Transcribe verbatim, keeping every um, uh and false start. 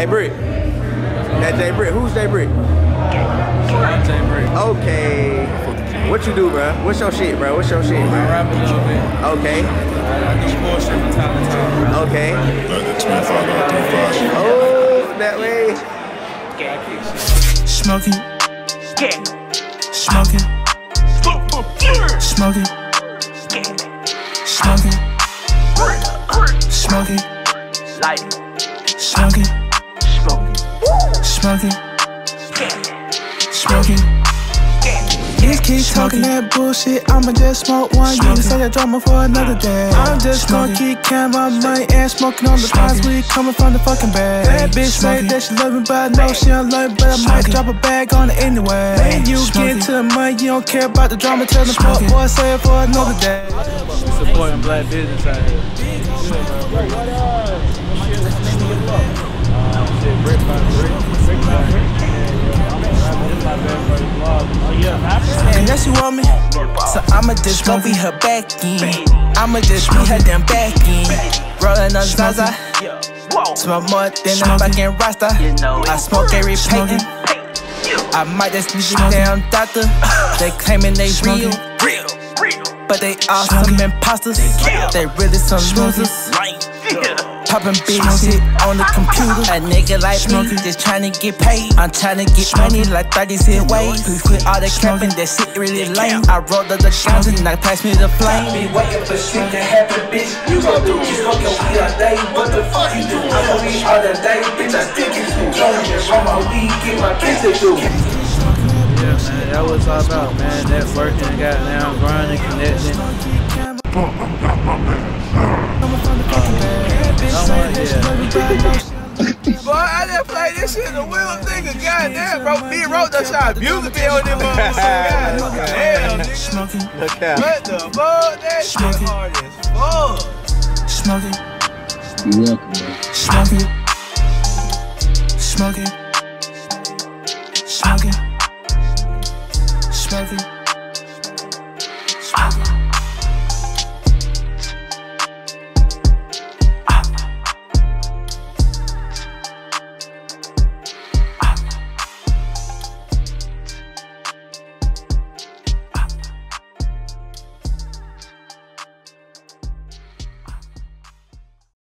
Hey, Brick. That J Brick. Who's J Brick? I'm J Brick. Okay. What you do, bro? What's your shit, bro? What's your shit, bro? I rap a little bit. Okay. I, I do bullshit from time to time, bro. Okay. Oh, that way. Smoking. Smoking. Smoking. Smoking. Smoking. Smoking. Smoking. Smoking. These keep talking that bullshit, I'ma just smoke one. You say that drama for another day. I'm just gonna keep counting my money and smoking on the pies. We coming from the fucking bag. That bitch say that she love me, but I know she don't love me. But I might drop a bag on it anyway. When you get to the money, you don't care about the drama. Tell the fuck boy, say it for another day. Supporting black business out here. And that's you want me, so I'ma just go be her back in. I'ma just be her damn back in. Rollin' on Zaza, smoke more than a fucking Rasta. I smoke every patent. I might just need a damn doctor. They claimin' they real, but they all some imposters. They really some losers. Poppin' big shit on the computer. A nigga like me just tryna get paid. I'm tryna get money like thirty cent ways. Quit all the capping, that shit really lame. I rolled up the guns and now pass me the flame. Be waiting for shit to happen, bitch. You gon' do you smoking weed all day. What the fuck you do? I'm gon' eat all that day, bitch. I still get you. Roll my weed, get my kids to do. Yeah, man, that was all about, man. Networking, goddamn, grinding, connecting. Boy, I just played this shit in the wheel, nigga. Goddamn, bro. Me and Rope done shot music video on them motherfuckers. Goddamn, nigga. What the fuck? That shit hard as fuck. Smoking. You're welcome, man. Smoking. Smoking. Smoking. Smoking.